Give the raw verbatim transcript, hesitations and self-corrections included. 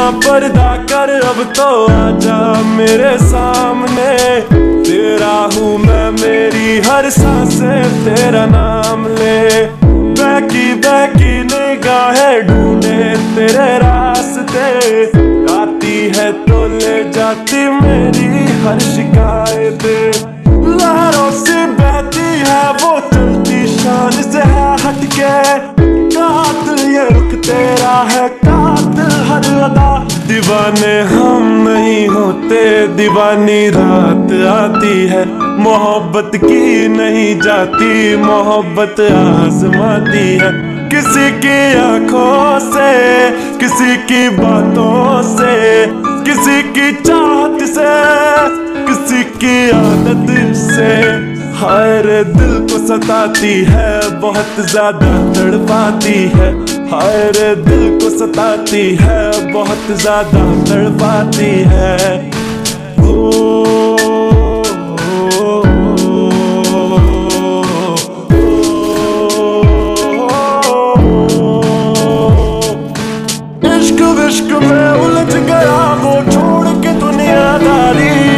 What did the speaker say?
पर्दा कर अब तो आजा मेरे सामने। तेरा हूँ मैं, मेरी हर सांसें तेरा नाम ले। बहकी बहकी निगाहें ढूंढे तेरे रास्ते, आती है तो ले जाती मेरी हर शिकायतें। लहरों से बहती है वो चलती शान से है हटके, कातिल ये रुख तेरा है, कातिल हर अदा। दीवाने हम नहीं होते, दीवानी रात आती है। मोहब्बत की नहीं जाती, मोहब्बत आजमाती है। किसी की आंखों से, किसी की बातों से, किसी की चाहत से, किसी की आदत से। हर दिल को सताती है, बहुत ज्यादा तड़पाती है। हर दिल को सताती है, बहुत ज्यादा तड़पाती है। ओ, इश्क विश्क में उलझ गया वो छोड़ के दुनियादारी।